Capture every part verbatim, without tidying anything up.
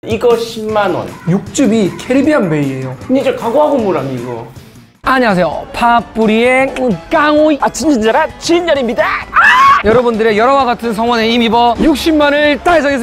이거 십만 원. 육즙이 캐리비안 베이예요. 진짜 각오하고 뭐라니 이거. 안녕하세요. 팥뿌리의 깡오이 아 진짜라 진열입니다. 아! 여러분들의 열화와 같은 성원에 힘입어 육십만을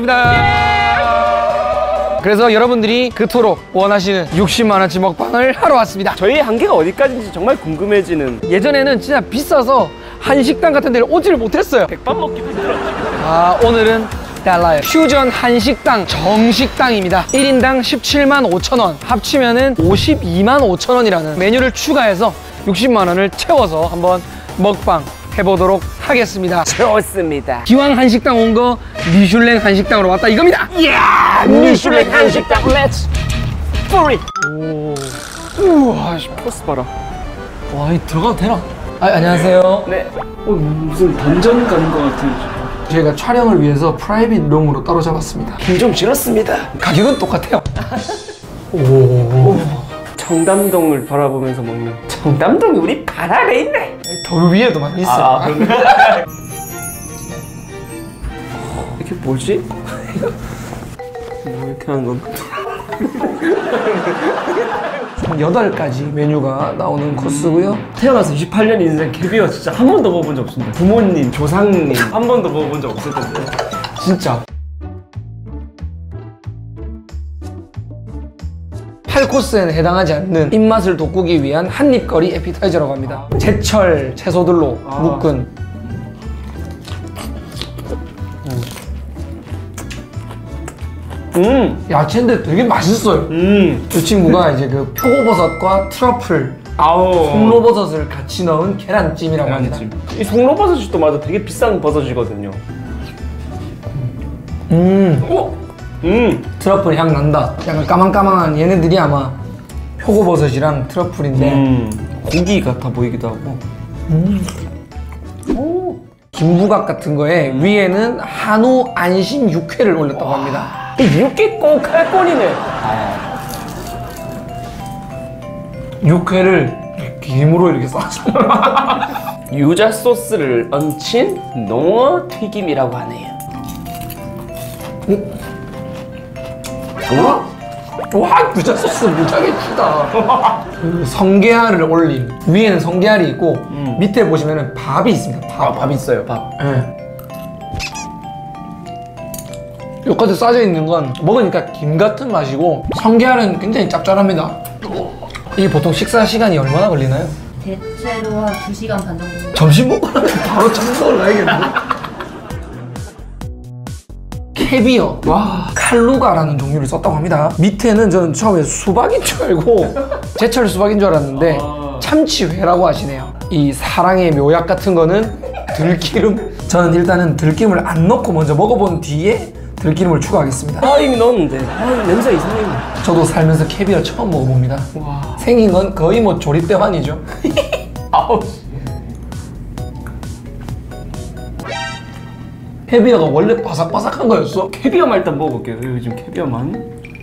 달성했습니다. 그래서 여러분들이 그토록 원하시는 육십만 원치 먹방을 하러 왔습니다. 저희 한계가 어디까지인지 정말 궁금해지는. 예전에는 진짜 비싸서 한식당 같은 데를 오지를 못했어요. 백반 먹기 힘들었지. 아, 오늘은 달라요. 퓨전 한식당 정식당입니다. 일 인당 십칠만 오천 원, 합치면은 오십이만 오천 원이라는 메뉴를 추가해서 육십만 원을 채워서 한번 먹방 해보도록 하겠습니다. 좋습니다. 기왕 한식당 온 거 미슐랭 한식당으로 왔다 이겁니다. 이야, 미슐랭 한식당 렛츠 뿌리. 오, 우와, 포스 봐라. 와, 이 들어가도 되나? 아, 안녕하세요. 네. 어, 무슨 던전 가는 것 같은. 저희가 촬영을 위해서 프라이빗 룸으로 따로 잡았습니다. 긴 좀 길었습니다. 가격은 똑같아요. 오, 오. 청담동을 바라보면서 먹는. 청담동이 우리 발 아래 있네. 더 위에도 많이 있어요. 아, 이게 뭐지? 뭐 이렇게 하는 건가? 총 여덟 가지 메뉴가 나오는 코스고요. 태어나서 이십팔 년 인생 캐비어 진짜 한 번도 먹어본 적 없습니다. 부모님, 조상님 한 번도 먹어본 적 없을 텐데. 진짜. 팔 코스에는 해당하지 않는 입맛을 돋구기 위한 한입거리 에피타이저라고 합니다. 제철 채소들로 아. 묶은. 음, 야채인데 되게 맛있어요. 음, 이 친구가 이제 그 표고버섯과 트러플, 아우. 송로버섯을 같이 넣은 계란찜이라고 합니다. 이 송로버섯이 또 맞아 되게 비싼 버섯이거든요. 음, 오, 음, 트러플 향 난다. 약간 까망까망한 얘네들이 아마 표고버섯이랑 트러플인데 음, 고기 같아 보이기도 하고. 음. 오. 김부각 같은 거에 위에는 한우 안심 육회를 올렸다고 와. 합니다. 이 육개 꼭 할 뻔이네. 육회를 김으로 이렇게 싸서 유자 소스를 얹힌 농어 튀김이라고 하네요. 와, 와, 유자 소스 무지하게 크다. 그 성게알을 올린 위에는 성게알이 있고 음. 밑에 보시면은 밥이 있습니다. 밥. 아, 밥 있어요, 밥. 네. 여기까지 싸져 있는 건 먹으니까 김 같은 맛이고 성게알은 굉장히 짭짤합니다. 이게 보통 식사 시간이 얼마나 걸리나요? 대체로 한 두 시간 반 정도. 점심 먹고 나면 바로 잠석을 가야겠는데? 캐비어, 와, 칼루가라는 종류를 썼다고 합니다. 밑에는 저는 처음에 수박인 줄 알고 제철 수박인 줄 알았는데 아. 참치회라고 하시네요. 이 사랑의 묘약 같은 거는 들기름. 저는 일단은 들기름을 안 넣고 먼저 먹어본 뒤에 들기름을 추가하겠습니다. 아, 이미 넣었는데. 아, 냄새 이상해. 저도 살면서 캐비어 처음 먹어봅니다. 와. 생긴 건 거의 뭐 조립대환이죠. 아우. 캐비어가 원래 바삭바삭한 거였어? 캐비어만 일단 먹어볼게요. 그리고 지금 캐비어만.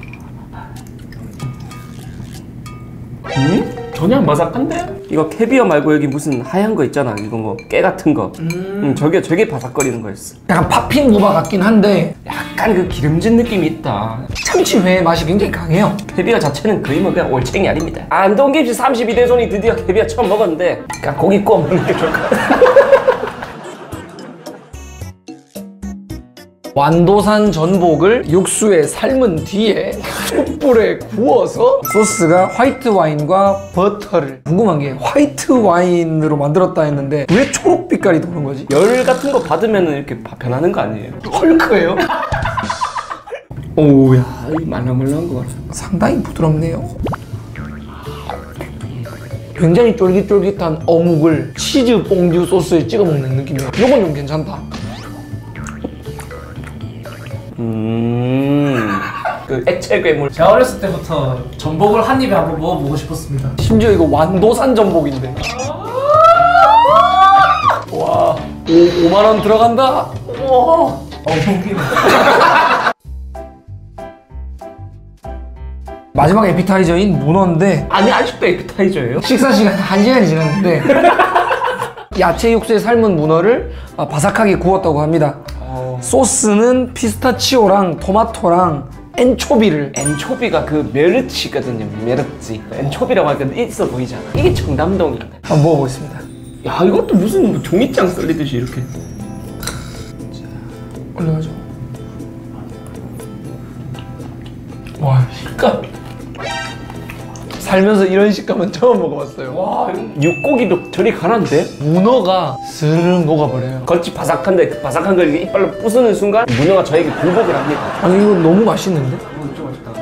음? 전혀 안 바삭한데? 이거 캐비어 말고 여기 무슨 하얀 거 있잖아. 이거 뭐 깨 같은 거. 음. 음, 저게 저게 바삭거리는 거였어. 약간 팝핑 무바 같긴 한데 약간 그 기름진 느낌이 있다. 참치회의 맛이 굉장히 강해요. 캐비어 자체는 거의 뭐 그냥 올챙이 아닙니다. 안동김치 삼십이 대손이 드디어 캐비어 처음 먹었는데 그냥 고기 구워 먹는 게 좋을 것 같아. 완도산 전복을 육수에 삶은 뒤에 숯불에 구워서 소스가 화이트 와인과 버터를. 궁금한 게 화이트 와인으로 만들었다 했는데 왜 초록빛깔이 도는 거지? 열 같은 거 받으면 이렇게 변하는 거 아니에요? 헐크예요? 오우야, 이 말랑말랑한 거 같아. 상당히 부드럽네요. 굉장히 쫄깃쫄깃한 어묵을 치즈 퐁듀 소스에 찍어 먹는 느낌이에요. 이건 좀 괜찮다. 음, 그 액체 괴물. 제가 어렸을 때부터 전복을 한 입에 한번 먹어보고 싶었습니다. 심지어 이거 완도산 전복인데. 와, 오, 오만 원 들어간다. 우와. 엄청 끼네. 마지막 에피타이저인 문어인데 아니, 아직도 에피타이저예요? 식사 시간 한 시간이 지났는데 야채 육수에 삶은 문어를 바삭하게 구웠다고 합니다. 소스는 피스타치오랑 토마토랑 엔초비를. 엔초비가 그 메르치거든요. 메르치. 엔초비라고 하니까 있어 보이잖아. 이게 청담동이야. 한번 먹어보겠습니다. 야, 이것도 무슨 뭐 종이장 썰리듯이 이렇게. 올려가죠. 와, 식감. 살면서 이런 식감은 처음 먹어봤어요. 와, 육고기도 저리 가난데? 문어가 스르륵 녹아버려요. 겉이 바삭한데 그 바삭한 걸 이렇게 이빨로 부수는 순간 문어가 저에게 굴복을 합니다. 아니 이거 너무 맛있는데? 진짜 맛있다.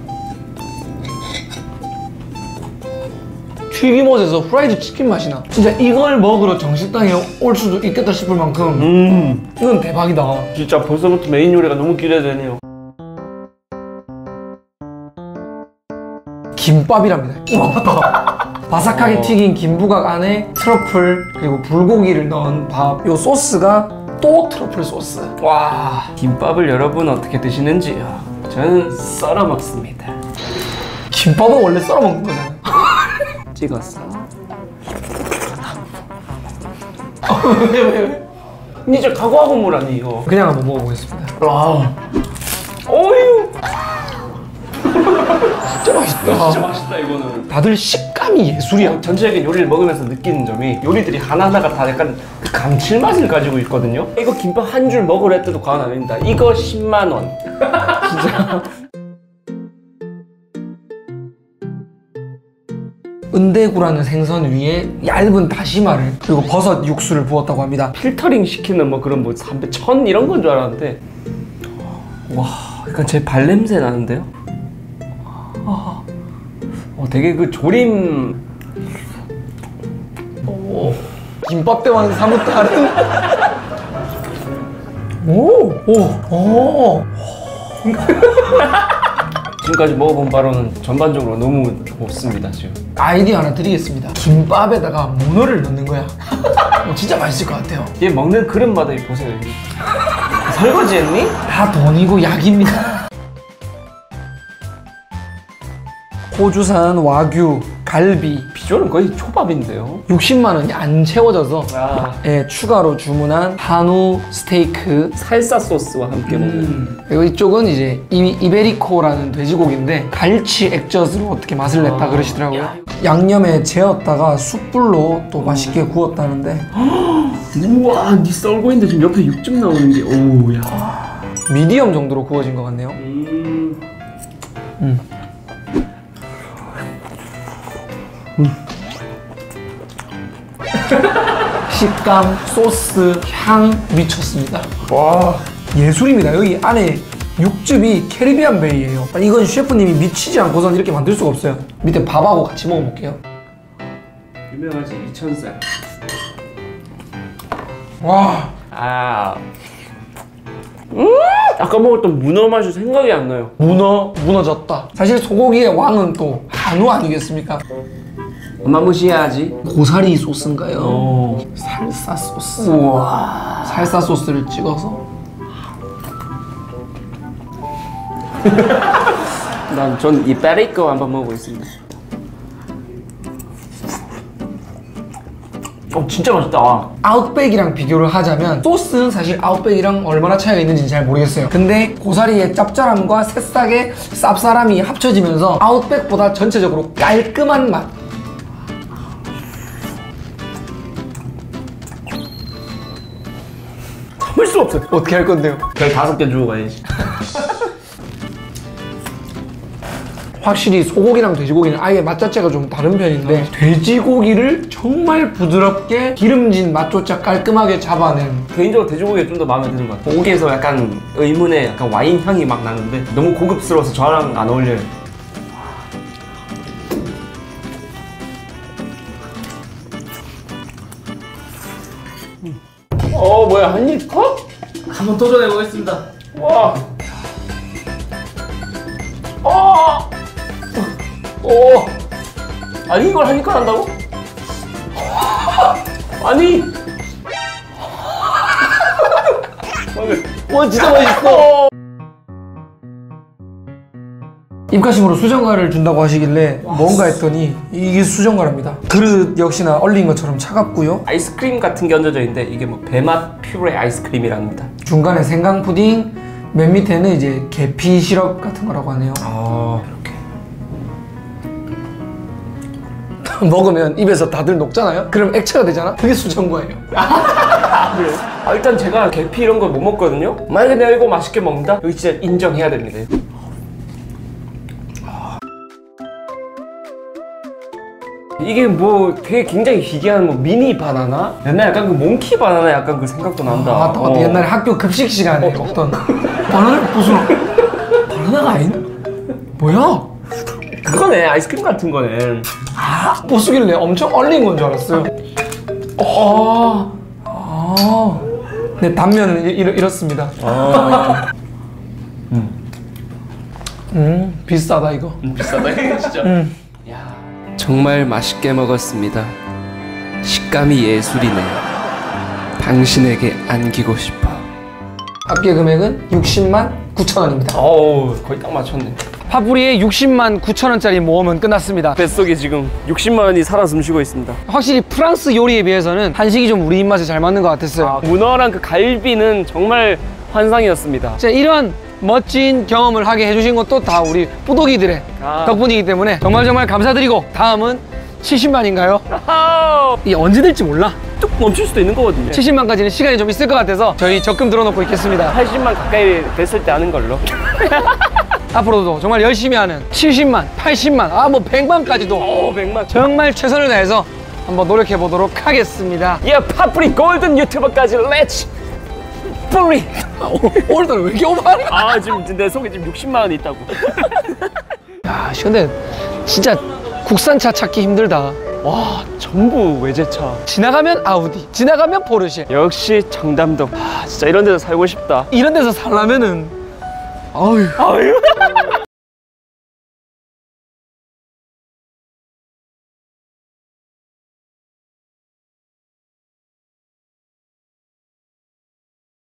튀김옷에서 후라이드 치킨 맛이 나. 진짜 이걸 먹으러 정식당에 올 수도 있겠다 싶을 만큼 음, 이건 대박이다. 진짜 벌써부터 메인 요리가 너무 기대되네요. 김밥이랍니다. 와, 맞다. 바삭하게 튀긴 김부각 안에 트러플 그리고 불고기를 넣은 밥. 요 소스가 또 트러플 소스. 와, 김밥을 여러분 어떻게 드시는지요? 저는 썰어 먹습니다. 김밥은 원래 썰어 먹는 거잖아. 찍었어. 왜, 왜, 왜? 진짜 각오하고 뭐라니 이거. 그냥 한번 먹어보겠습니다. 와, 어휴. 진짜 맛있다. 진짜 맛있다 이거는. 다들 식감이 예술이야. 전체적인 요리를 먹으면서 느끼는 점이 요리들이 하나하나가 다 약간 그 감칠맛을 가지고 있거든요. 이거 김밥 한 줄 먹으려 해도 과언 아닙니다. 이거 십만 원. 진짜. 은대구라는 생선 위에 얇은 다시마를 그리고 버섯 육수를 부었다고 합니다. 필터링 시키는 뭐 그런 뭐 삼백, 천 이런 건 줄 알았는데 와, 약간 제 발냄새 나는데요? 어, 되게 그 조림. 오, 김밥 때와는 사뭇 다른. 오, 오, 오. 지금까지 먹어본 바로는 전반적으로 너무 좋습니다 지금. 아이디어 하나 드리겠습니다. 김밥에다가 문어를 넣는 거야. 어, 진짜 맛있을 것 같아요. 얘 먹는 그릇마다 이 보세요. 여기. 설거지 했니? 다 돈이고 약입니다. 호주산 와규, 갈비 비주얼은 거의 초밥인데요. 육십만 원이 안 채워져서 아, 예, 추가로 주문한 한우 스테이크. 살사 소스와 함께 먹는. 그리고 이쪽은 이제 이, 이베리코라는 돼지고기인데 갈치 액젓으로 어떻게 맛을 냈다 그러시더라고요. 양념에 재웠다가 숯불로 또 맛있게 구웠다는데 우와, 니 썰고 있는데 지금 옆에 육즙 나오는 게, 오우야. 미디엄 정도로 구워진 것 같네요. 음. 음. 식감, 소스, 향 미쳤습니다. 와, 예술입니다. 여기 안에 육즙이 캐리비안 베이예요. 이건 셰프님이 미치지 않고선 이렇게 만들 수가 없어요. 밑에 밥하고 같이 먹어볼게요. 유명하지, 이천쌀. 와, 아. 음! 아까 먹었던 문어 맛이 생각이 안 나요. 문어 무너졌다. 사실 소고기의 왕은 또 한우 아니겠습니까? 엄마 무시해야지. 고사리 소스인가요? 오. 살사 소스. 우와. 살사 소스를 찍어서. 난 전 이 베리코 한번 먹어보겠습니다. 어, 진짜 맛있다. 아웃백이랑 비교를 하자면 소스는 사실 아웃백이랑 얼마나 차이가 있는지 잘 모르겠어요. 근데 고사리의 짭짤함과 새싹의 쌉싸람이 합쳐지면서 아웃백보다 전체적으로 깔끔한 맛. 참을 수 없어요. 어떻게 할 건데요? 별 다섯 개 주고 가야지. 확실히 소고기랑 돼지고기는 아예 맛 자체가 좀 다른 편인데 돼지고기를 정말 부드럽게 기름진 맛조차 깔끔하게 잡아낸. 개인적으로 돼지고기가 좀 더 마음에 드는 것 같아요. 고기에서 약간 의문의 약간 와인 향이 막 나는데 너무 고급스러워서 저랑 안 어울려요. 어, 뭐야, 한 입 컷? 한번 도전해 보겠습니다. 와. 어. 오. 아니, 이걸 한 입 컷 한다고? 아니. 와, 진짜 맛있어. 입가심으로 수정과를 준다고 하시길래 뭔가 했더니 이게 수정과랍니다. 그릇 역시나 얼린 것처럼 차갑고요. 아이스크림 같은 게 얹어져 있는데 이게 뭐 배맛 퓨레 아이스크림이랍니다. 중간에 생강 푸딩, 맨 밑에는 이제 계피 시럽 같은 거라고 하네요. 아 이렇게. 먹으면 입에서 다들 녹잖아요? 그럼 액체가 되잖아? 그게 수정과예요. 그래. 아, 일단 제가 계피 이런 걸 못 먹거든요. 만약에 내가 이거 맛있게 먹는다? 여기 진짜 인정해야 됩니다. 아. 이게 뭐 되게 굉장히 희귀한 뭐 미니 바나나? 옛날 약간 그 몽키 바나나 약간 그 생각도 난다. 아, 맞다, 맞다. 어. 옛날에 학교 급식 시간에 먹던 바나나를 부수나? 바나나가 아닌? 뭐야? 그거네, 아이스크림 같은 거네. 아, 부수길래 엄청 얼린 건 줄 알았어요. 아, 아. 네, 단면은 이, 이렇, 이렇습니다. 아. 음, 비싸다 이거. 비싸다 진짜. 음. 야. 정말 맛있게 먹었습니다. 식감이 예술이네요. 당신에게 안기고 싶어. 합계 금액은 육십만 구천 원입니다. 어우, 거의 딱 맞췄네. 파뿌리의 육십만 구천 원짜리 모험은 끝났습니다. 뱃속에 지금 육십만 원이 살아 숨쉬고 있습니다. 확실히 프랑스 요리에 비해서는 한식이 좀 우리 입맛에 잘 맞는 것 같았어요. 아, 문어랑 그 갈비는 정말 환상이었습니다. 진짜 이런 멋진 경험을 하게 해주신 것도 다 우리 뿌독이들의 아. 덕분이기 때문에 정말 정말 감사드리고, 다음은 칠십만인가요? 아우, 이게 언제 될지 몰라. 뚝 멈출 수도 있는 거거든요. 칠십만까지는 시간이 좀 있을 것 같아서 저희 적금 들어놓고 있겠습니다. 팔십만 가까이 됐을 때 하는 걸로. 앞으로도 정말 열심히 하는 칠십만, 팔십만, 아 뭐 백만까지도 오, 백만. 정말 최선을 다해서 한번 노력해 보도록 하겠습니다. 예, 파뿌리 골든 유튜버까지 렛츠 뿌리. 오늘따라 왜 이렇게 오버하는 거야? 아, 지금 내 속에 지금 육십만 원이 있다고. 야, 씨, 근데 진짜 국산차 찾기 힘들다. 와, 전부 외제차. 지나가면 아우디, 지나가면 포르쉐. 역시 청담동. 아, 진짜 이런 데서 살고 싶다. 이런 데서 살려면은 아유. 아유.